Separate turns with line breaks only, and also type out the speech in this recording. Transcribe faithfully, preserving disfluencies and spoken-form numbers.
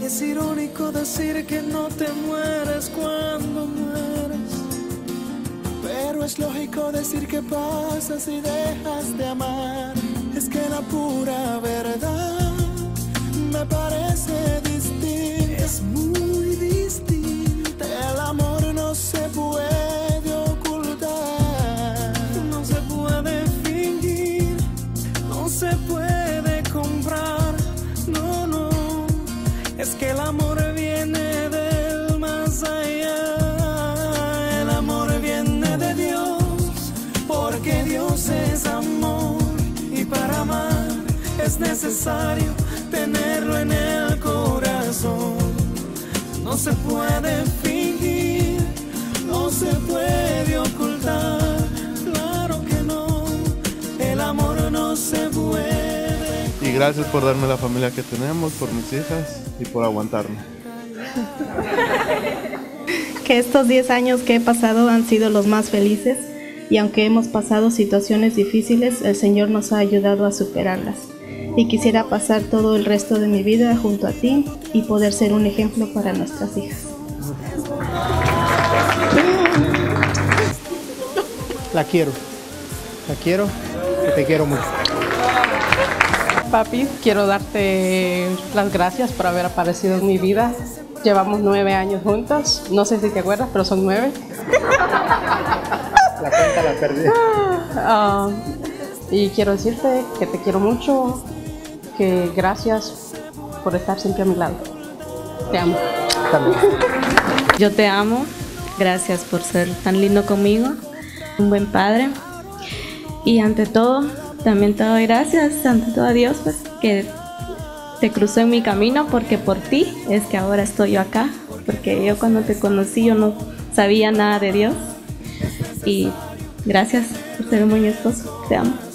Es irónico decir que no te mueres cuando mueres, pero es lógico decir que pasas y dejas de amar. Es que la pura verdad me parece distinta, es muy distinta. El amor no se puede ocultar, no se puede fingir, no se puede comprar, no, no. Es que el amor viene del más allá, el amor viene de Dios, porque Dios es amor, y para amar es necesario tenerlo en el corazón. No se puede fingir, no se puede ocultar, claro que no, el amor no se puede.
Y gracias por darme la familia que tenemos, por mis hijas y por aguantarme.
Que estos diez años que he pasado han sido los más felices, y aunque hemos pasado situaciones difíciles, el Señor nos ha ayudado a superarlas. Y quisiera pasar todo el resto de mi vida junto a ti y poder ser un ejemplo para nuestras hijas.
La quiero, la quiero y te quiero mucho.
Papi, quiero darte las gracias por haber aparecido en mi vida. Llevamos nueve años juntos, no sé si te acuerdas, pero son nueve.
La cuenta la perdí.
Uh, y quiero decirte que te quiero mucho, que gracias por estar siempre a mi lado. Te amo.
También.
Yo te amo, gracias por ser tan lindo conmigo, un buen padre. Y ante todo, también te doy gracias, ante todo a Dios, pues, que te cruzó en mi camino, porque por ti es que ahora estoy yo acá. Porque yo cuando te conocí yo no sabía nada de Dios. Y gracias por ser un buen esposo, te amo.